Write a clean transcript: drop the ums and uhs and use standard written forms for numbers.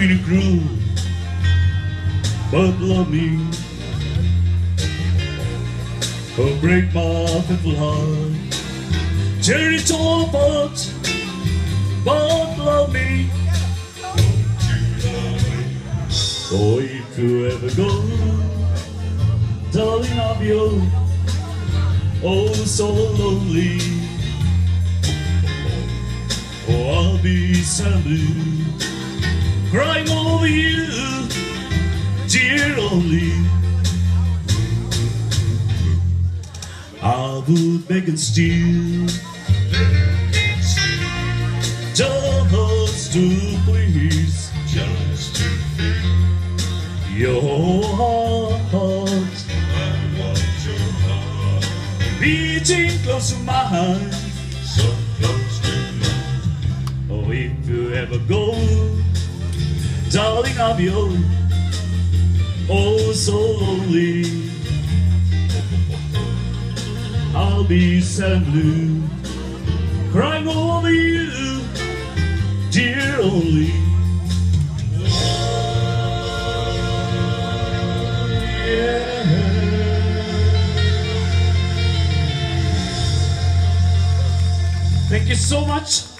really cruel, but love me. Oh, break my faithful heart, tear it all apart, but love me. Oh, if you ever go, darling, I'll be oh so lonely. Oh, I'll be sad and blue, crying over you, dear only. I would beg and steal just to please your heart, beating close to mine. So close to mine. Oh, if you ever go, darling, I'll be oh so lonely. I'll be sad and blue, crying over you, dear only. Yeah. Thank you so much.